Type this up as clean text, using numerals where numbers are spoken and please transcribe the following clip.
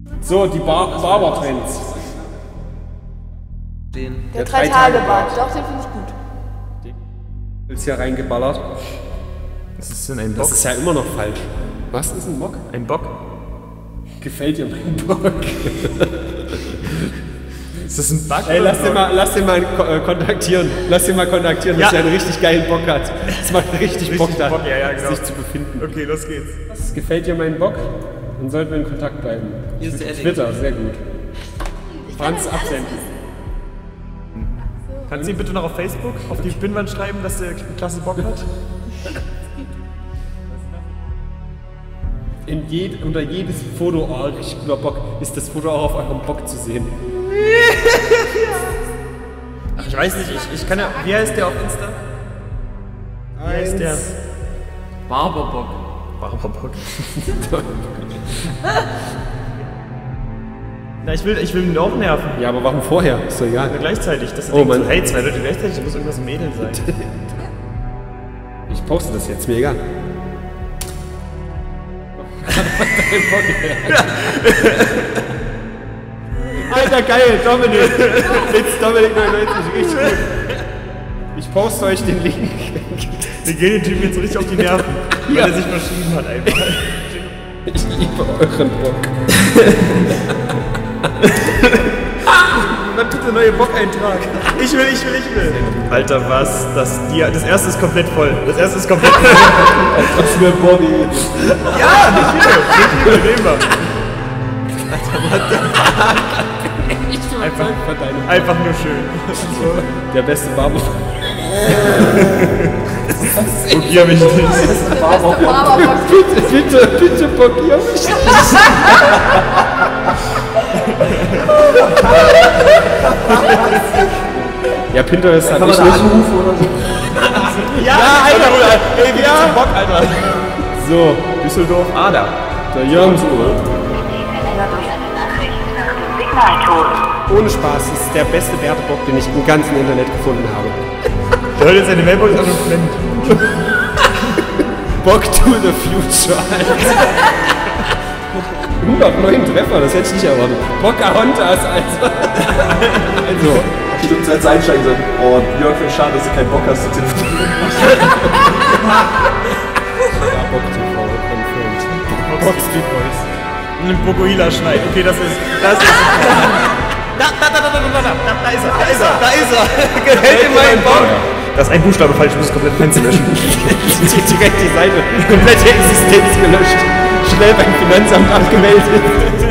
So, die Barber-Trends. Der 3-Tage-Bart. Doch, den finde ich gut. Ist hier reingeballert. Was ist denn ein Bock? Das ist ja immer noch falsch. Was ist ein Bock? Ein Bock? Gefällt dir mein Bock? Ist das ein Bug? Ey, lass den mal kontaktieren. Lass den mal kontaktieren, dass er einen richtig geilen Bock hat. Das macht richtig Bock, da, genau. sich zu befinden. Okay, los geht's. Das gefällt dir mein Bock? Dann sollten wir in Kontakt bleiben. Hier ist der Twitter, sehr gut. Franz absenden. Kannst du ihm bitte noch auf Facebook, auf die Pinnwand schreiben, dass der klasse Bock hat? Unter jedes Foto, oh, richtig guter Bock, ist das Foto auch auf eurem Bock zu sehen. Ach, ich weiß nicht, ich kann ja. Wie heißt der auf Insta? Wie heißt der? Barberbock. Barberbock. Na, ich will ihn auch nerven. Ja, aber warum vorher? Ist doch egal. Ja, gleichzeitig. Das Oh Mann. so, hey, 2 Leute gleichzeitig, das muss irgendwas ein Mädel sein. Ich poste das jetzt, mir egal. Alter, geil, Dominik. Jetzt Dominik 99, richtig gut. Ich poste euch den Link. Wir gehen den Typen jetzt so richtig auf die Nerven, weil er sich verschrieben hat einfach. Ich liebe euren Bock. Wann tut der neue Bock-Eintrag? Ich will. Alter, was? Das erste ist komplett voll. Das ist Was für ein Bobby. Ja, nicht viel, nehmen wir. Einfach nur schön. Der beste Barber. Blockier mich nicht. Bitte blockier mich nicht. Ja, Pinterest hat mich nicht. Ja, Alter, ey, wir haben Bock, Alter. So, Düsseldorf, Ada. der Jürgen. Ohne Spaß, das ist der beste Werbebock, den ich im ganzen Internet gefunden habe. Der hört jetzt seine Mailbox an und flennt. Bock to the future, Alter. 109 Treffer, das hätte ich nicht erwartet. Pocahontas, Alter. Also. Stimmt, als einsteigen sollen. Oh, Jörg, finde ich schade, dass du keinen Bock hast zu telefonieren. Bock TV, confirmed. Box Street Boys. Ein Bogoila Schneid. Okay, das ist. Da ist er. Gefällt dir mein Bock? Das ist ein Buchstabe falsch, ich muss komplett Fenster löschen. Direkt die Seite. Komplette Existenz gelöscht. Schnell beim Finanzamt abgemeldet.